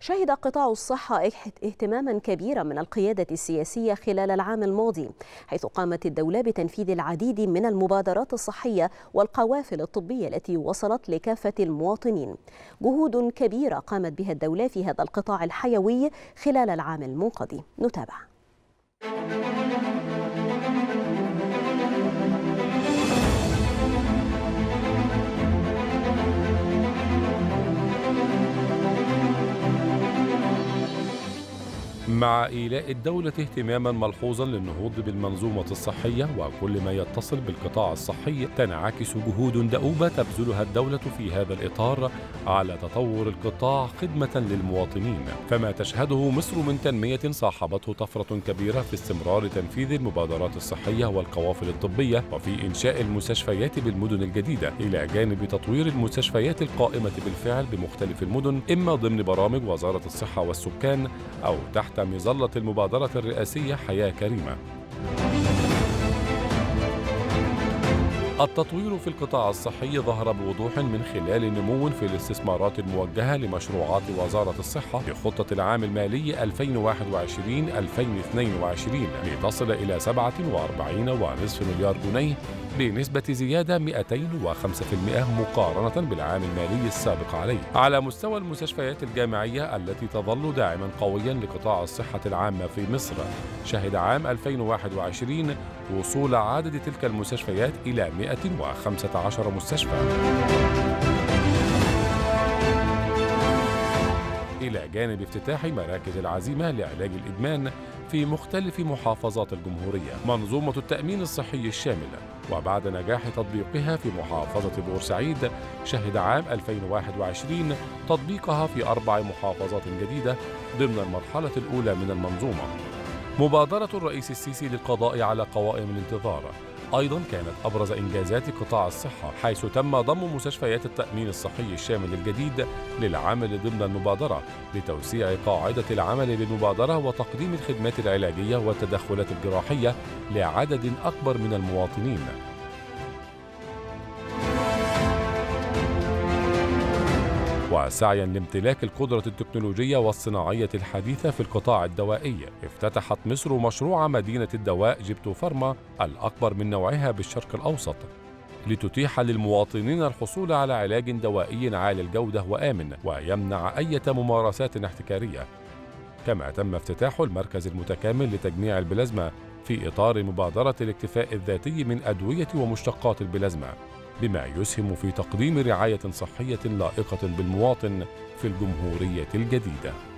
شهد قطاع الصحة اهتماما كبيرا من القيادة السياسية خلال العام الماضي، حيث قامت الدولة بتنفيذ العديد من المبادرات الصحية والقوافل الطبية التي وصلت لكافة المواطنين. جهود كبيرة قامت بها الدولة في هذا القطاع الحيوي خلال العام المنقضي. نتابع. مع إيلاء الدولة اهتماما ملحوظا للنهوض بالمنظومة الصحية وكل ما يتصل بالقطاع الصحي، تنعكس جهود دؤوبة تبذلها الدولة في هذا الإطار على تطور القطاع خدمة للمواطنين. فما تشهده مصر من تنمية صاحبته طفرة كبيرة في استمرار تنفيذ المبادرات الصحية والقوافل الطبية، وفي إنشاء المستشفيات بالمدن الجديدة، إلى جانب تطوير المستشفيات القائمة بالفعل بمختلف المدن، إما ضمن برامج وزارة الصحة والسكان أو تحت مظلة المبادرة الرئاسية حياة كريمة. التطوير في القطاع الصحي ظهر بوضوح من خلال نمو في الاستثمارات الموجهة لمشروعات وزارة الصحة بخطة العام المالي 2021-2022 لتصل إلى 47.5 مليار جنيه، بنسبة زيادة 205% مقارنة بالعام المالي السابق عليه. على مستوى المستشفيات الجامعية التي تظل داعما قويا لقطاع الصحة العامة في مصر، شهد عام 2021 وصول عدد تلك المستشفيات إلى 115 مستشفى، إلى جانب افتتاح مراكز العزيمة لعلاج الإدمان في مختلف محافظات الجمهورية. منظومة التأمين الصحي الشامل، وبعد نجاح تطبيقها في محافظة بورسعيد، شهد عام 2021 تطبيقها في 4 محافظات جديدة ضمن المرحلة الأولى من المنظومة. مبادرة الرئيس السيسي للقضاء على قوائم الانتظار أيضا كانت أبرز إنجازات قطاع الصحة، حيث تم ضم مستشفيات التأمين الصحي الشامل الجديد للعمل ضمن المبادرة لتوسيع قاعدة العمل بالمبادرة وتقديم الخدمات العلاجية والتدخلات الجراحية لعدد أكبر من المواطنين. وسعيا لامتلاك القدرة التكنولوجية والصناعية الحديثة في القطاع الدوائي، افتتحت مصر مشروع مدينة الدواء جيبتو فارما الأكبر من نوعها بالشرق الأوسط، لتتيح للمواطنين الحصول على علاج دوائي عالي الجودة وآمن ويمنع أي ممارسات احتكارية. كما تم افتتاح المركز المتكامل لتجميع البلازما في إطار مبادرة الاكتفاء الذاتي من أدوية ومشتقات البلازما، بما يسهم في تقديم رعاية صحية لائقة بالمواطن في الجمهورية الجديدة.